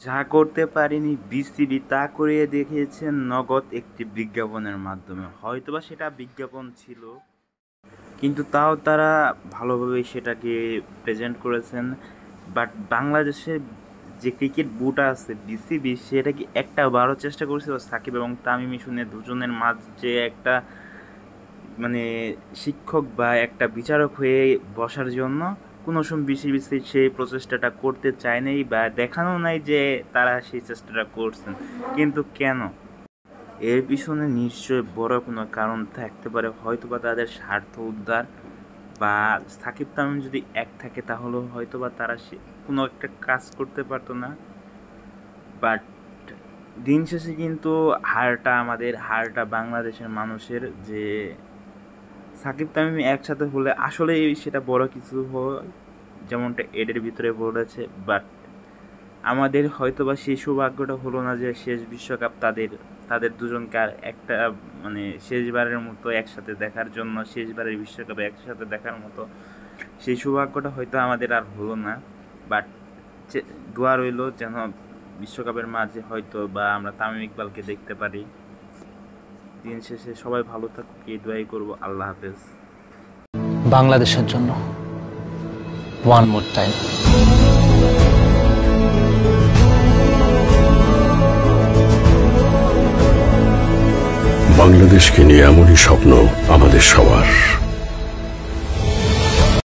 যা করতে পারেনি বিসিবি তা করিয়ে দেখিয়েছেন নগদ একটি বিজ্ঞাপনের মাধ্যমে। হয়তোবা সেটা বিজ্ঞাপন ছিল, কিন্তু তাও তারা ভালোভাবে সেটাকে প্রেজেন্ট করেছেন। বাট বাংলাদেশের যে ক্রিকেট বোর্ড আছে বিসিবি, সেটা কি একটা বারো চেষ্টা করেছিল সাকিব এবং তামিম ইসুনের দুজনের মাঝে একটা মানে শিক্ষক বা একটা বিচারক হয়ে বসার জন্য? কোনো সময় বিসিবি সেই প্রচেষ্টাটা করতে চায় নাই বা দেখানো নাই যে তারা সেই চেষ্টাটা করছেন। কিন্তু কেন? এর পিছনে নিশ্চয়ই বড় কোনো কারণ থাকতে পারে। হয়তোবা তাদের স্বার্থ উদ্ধার, বা সাকিব তামিম যদি এক থাকে তাহলে হয়তোবা তারা সে কোনো একটা কাজ করতে পারতো না। বাট দিন শেষে কিন্তু হারটা বাংলাদেশের মানুষের, যে সাকিব তামিম একসাথে হলে আসলে সেটা বড় কিছু হয়, যেমনটা এদের ভিতরে বলেছে। বাট আমাদের হয়তোবা সেই সৌভাগ্যটা হলো না যে শেষ বিশ্বকাপ তাদের দুজনকে আর একটা মানে শেষবারের মতো একসাথে দেখার জন্য, শেষবারের বিশ্বকাপে একসাথে দেখার মতো সেই সৌভাগ্যটা হয়তো আমাদের আর হলো না। বাট দোয়া রইল যেন বিশ্বকাপের মাঝে হয়তো বা আমরা তামিম ইকবালকে দেখতে পারি। দিন শেষে সবাই ভালো থাকুক, এই দোয়াই করবো। আল্লাহ হাফেজ। বাংলাদেশের জন্য ওয়ান মোর টাইম। বাংলাদেশকে নিয়ে এমনই স্বপ্ন আমাদের সবার।